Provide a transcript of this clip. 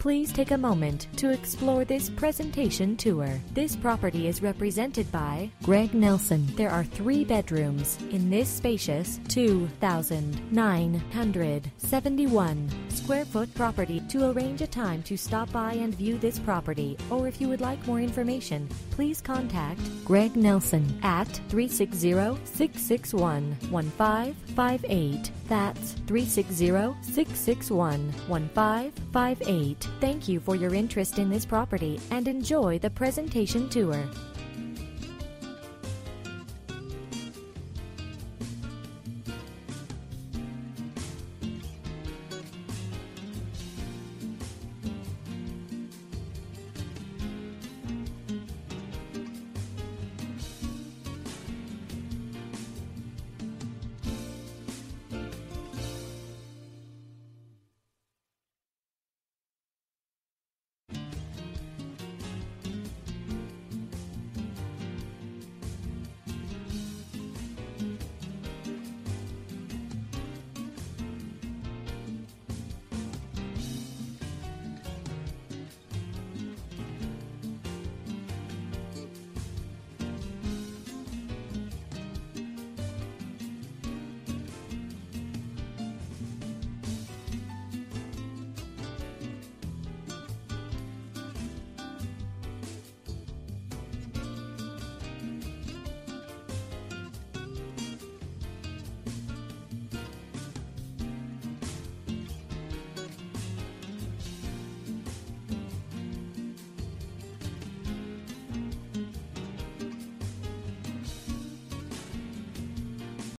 Please take a moment to explore this presentation tour. This property is represented by Greg Nelson. There are 3 bedrooms in this spacious 2,971 square foot property. To arrange a time to stop by and view this property, or if you would like more information, please contact Greg Nelson at 360-661-1558. That's 360-661-1558. Thank you for your interest in this property and enjoy the presentation tour.